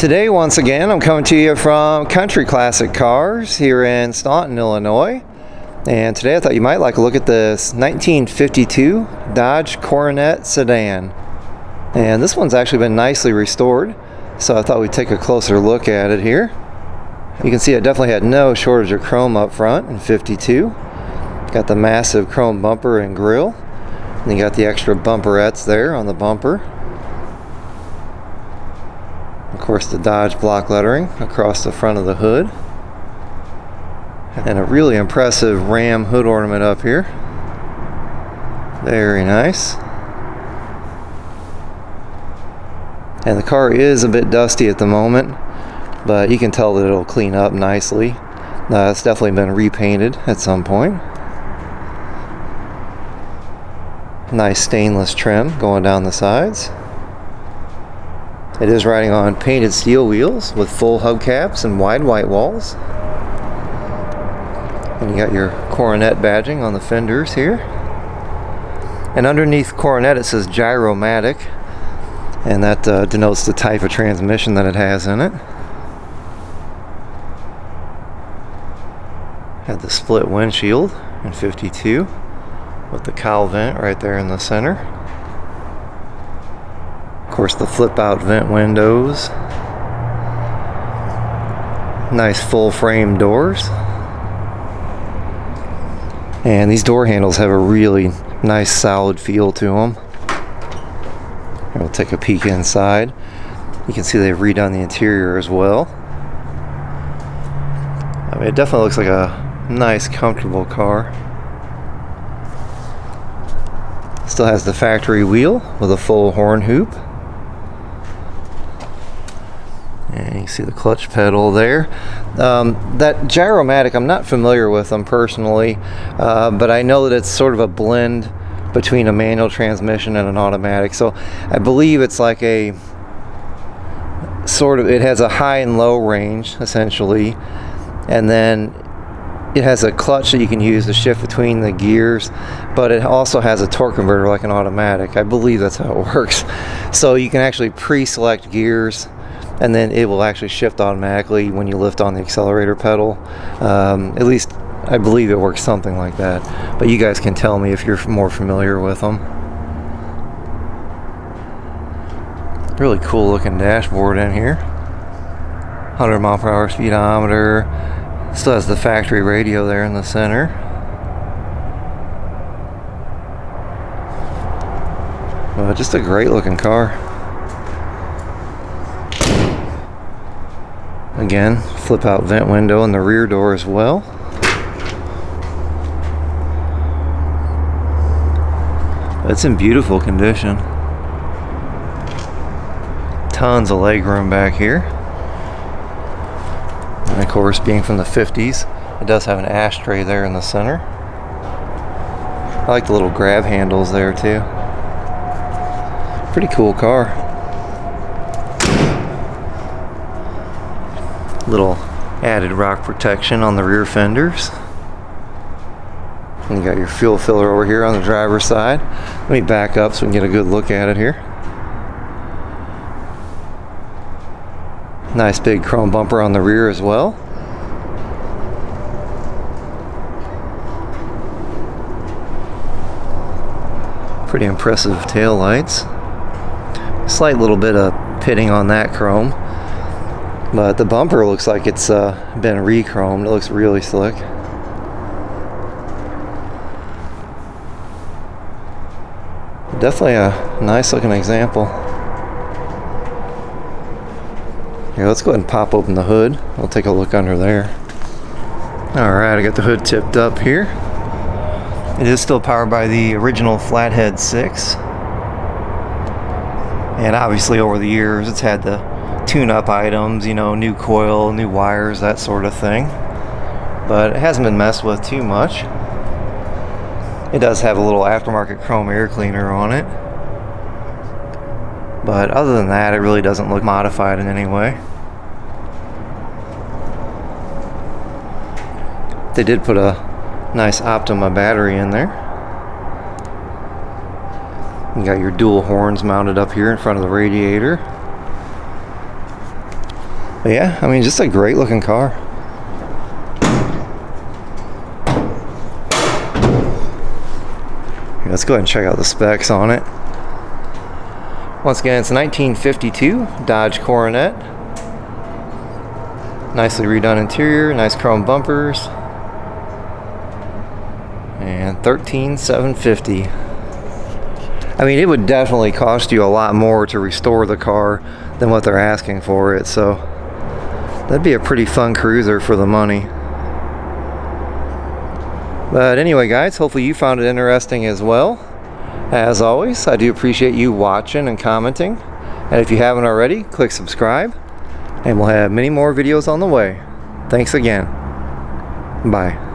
Today, once again, I'm coming to you from Country Classic Cars here in Staunton, Illinois. And today I thought you might like a look at this 1952 Dodge Coronet sedan. And this one's actually been nicely restored, so I thought we'd take a closer look at it here. You can see it definitely had no shortage of chrome up front in 52. Got the massive chrome bumper and grille. And you got the extra bumperettes there on the bumper. Of course, the Dodge block lettering across the front of the hood. And a really impressive Ram hood ornament up here. Very nice. And the car is a bit dusty at the moment, but you can tell that it'll clean up nicely. It's definitely been repainted at some point. Nice stainless trim going down the sides. It is riding on painted steel wheels with full hubcaps and wide white walls. And you got your Coronet badging on the fenders here. And underneath Coronet it says Gyromatic, and that denotes the type of transmission that it has in it. Had the split windshield in 52 with the cowl vent right there in the center. Of course, the flip out vent windows. Nice full frame doors. And these door handles have a really nice solid feel to them. Here, we'll take a peek inside. You can see they've redone the interior as well. I mean, it definitely looks like a nice, comfortable car. Still has the factory wheel with a full horn hoop. And you can see the clutch pedal there. That Gyromatic, I'm not familiar with them personally, but I know that it's sort of a blend between a manual transmission and an automatic. So I believe it's like a sort of, it has a high and low range essentially, and then it has a clutch that you can use to shift between the gears, but it also has a torque converter like an automatic. I believe that's how it works. So you can actually pre-select gears, and then it will actually shift automatically when you lift on the accelerator pedal. At least I believe it works something like that, but you guys can tell me if you're more familiar with them. Really cool looking dashboard in here. 100 mile per hour speedometer. Still has the factory radio there in the center. Just a great looking car. Again, flip out vent window in the rear door as well. It's in beautiful condition. Tons of leg room back here. And of course, being from the 50s, it does have an ashtray there in the center. I like the little grab handles there too. Pretty cool car. Little added rock protection on the rear fenders. And you got your fuel filler over here on the driver's side. Let me back up so we can get a good look at it here. Nice big chrome bumper on the rear as well. Pretty impressive tail lights. Slight little bit of pitting on that chrome, but the bumper looks like it's been re-chromed. It looks really slick. Definitely a nice looking example. Here, let's go ahead and pop open the hood. We'll take a look under there. Alright, I got the hood tipped up here. It is still powered by the original Flathead 6. And obviously over the years it's had the tune-up items, you know, new coil, new wires, that sort of thing. But it hasn't been messed with too much. It does have a little aftermarket chrome air cleaner on it. But other than that, it really doesn't look modified in any way. They did put a nice Optima battery in there. You got your dual horns mounted up here in front of the radiator. But yeah, I mean, just a great looking car. Let's go ahead and check out the specs on it. Once again, it's a 1952 Dodge Coronet. Nicely redone interior, nice chrome bumpers, and $13,750. I mean, it would definitely cost you a lot more to restore the car than what they're asking for it, so that'd be a pretty fun cruiser for the money. But anyway, guys, hopefully you found it interesting as well. As always, I do appreciate you watching and commenting. And if you haven't already, click subscribe. And we'll have many more videos on the way. Thanks again. Bye.